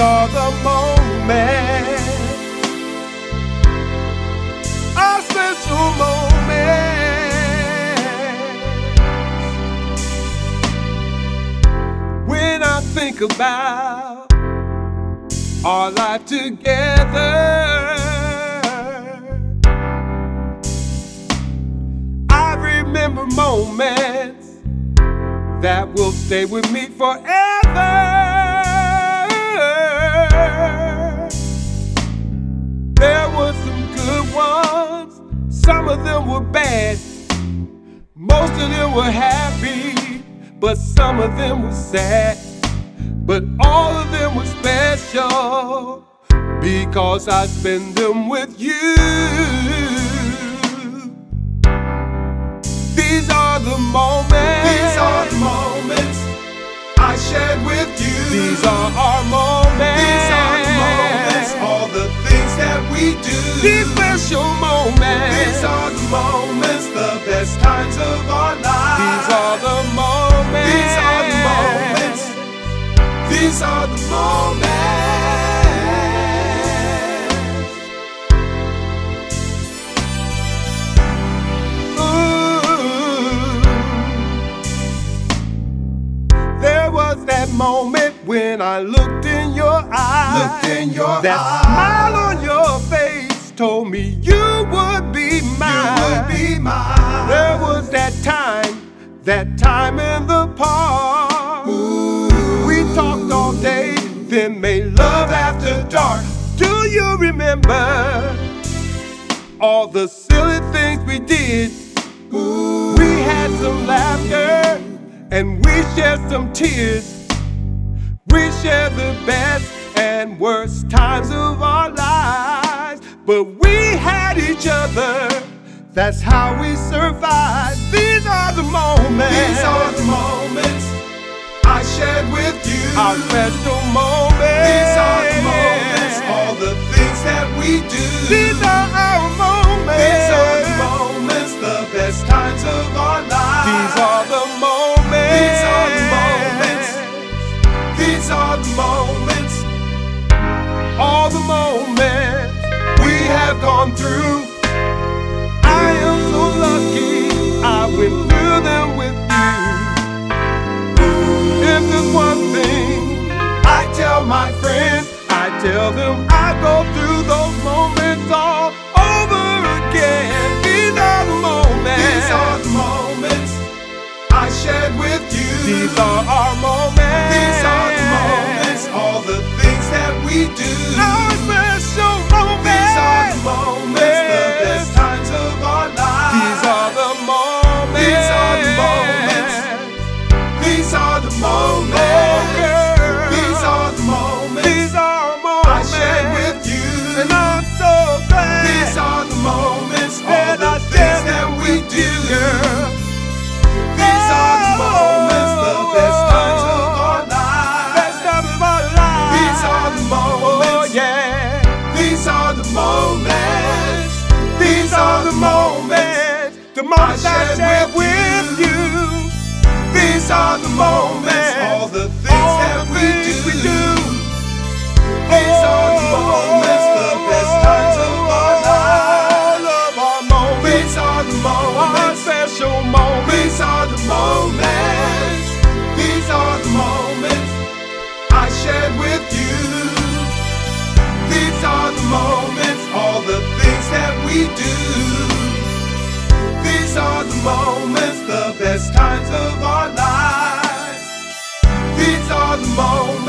are the moments, our special moments. When I think about our life together, I remember moments that will stay with me forever. There were some good ones, some of them were bad, most of them were happy, but some of them were sad. But all of them were special because I spend them with you. These are the moments, these are the moments I shared with you. These are our moments, these are the moments, all the things that we do. These special moments, these are the moments, the best times of our lives. These are the moments, these are the moments, these are the moments. That moment when I looked in your eyes, looked in your that eyes. Smile on your face told me you would be mine. You would be mine. There was that time in the park. Ooh. We talked all day, then made love after dark. Do you remember all the silly things we did? Ooh. We had some laughter and we shared some tears. We shared the best and worst times of our lives, but we had each other, that's how we survived. These are the moments, these are the moments I shared with you. Our special moments, these are the moments, all the things that we do. These are our moments, these are the moments, the best times of our lives. These are the moments, these are the moments, these are the moments, all the moments we have gone through. I am so lucky I went through them with you. If there's one thing I tell my friends, I tell them I go through those moments all over again. These are the moments, these are the moments I shared with you. These are our moments, these are the moments, all the things that we do. Our special moments, these are the moments, the best times of our lives. These are the moments, these are the moments, these are the moments, these are the moments, these are moments I shared with you. And I'm so glad these are the moments, all that the I things that we do. girl. These are the moments, the best times of our lives. Best times of our lives. These are the moments, oh yeah. These are the moments, These are the moments, the moments I shared with you. These are the moments, all the things that we do. These are the moments, the best times of our lives. These are the moments, our special moments. these are the moments, these are the moments I shared with you. These are the moments, all the things that we do. These are the moments, the best times of our lives. These are the moments.